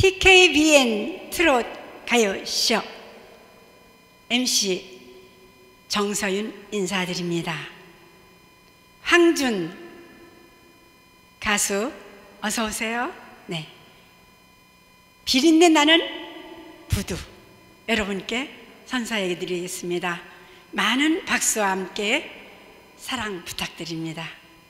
TKBN 트롯 가요쇼 MC 정서윤 인사드립니다. 황준 가수 어서 오세요. 네, 비린내 나는 부두 여러분께 선사해 드리겠습니다. 많은 박수와 함께 사랑 부탁드립니다.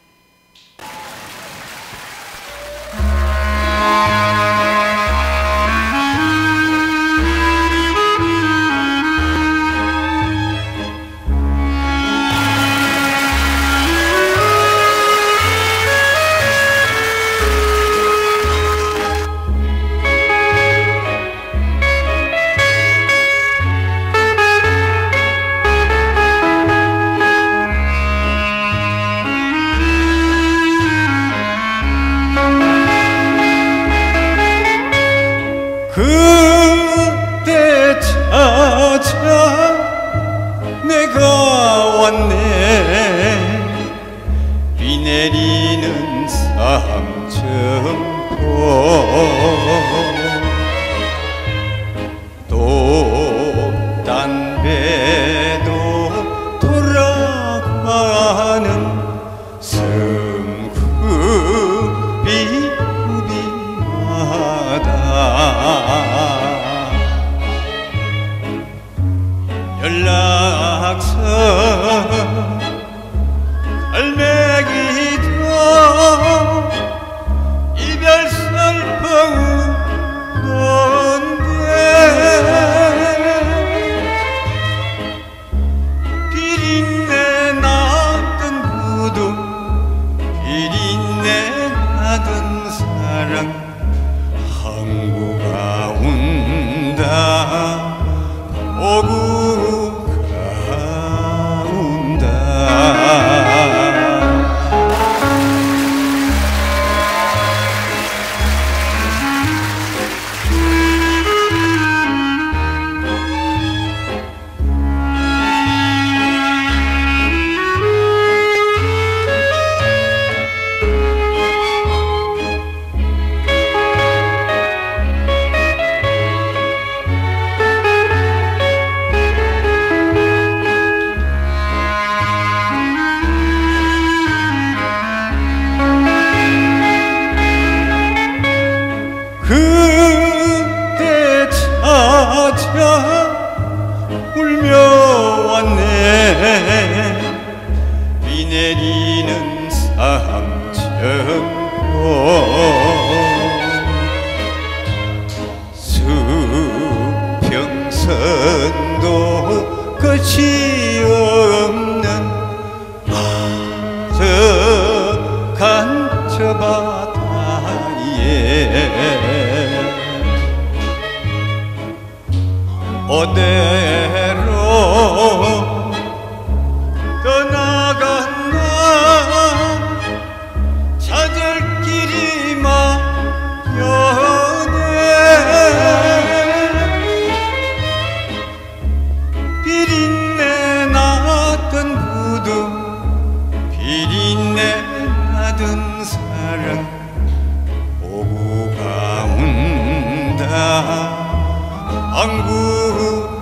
그때 찾아 내가 왔네. 비 내리는 삼천포 또 딴 배도 돌아가는 승급이 연락선 갈매기도 이별 슬퍼우는데 비린내 나던 부두 비린내 나던 사랑 항구가 운다 오구가 운다. 그때 찾아 울며 왔네. 비 내리는 삼천포 수평선도 끝이 없는 아득한 저 바다에 어디로 떠나갔나 찾을 길이 막연해. 비린내 나던 부두 비린내 나던 사랑 오구가 운다. 안구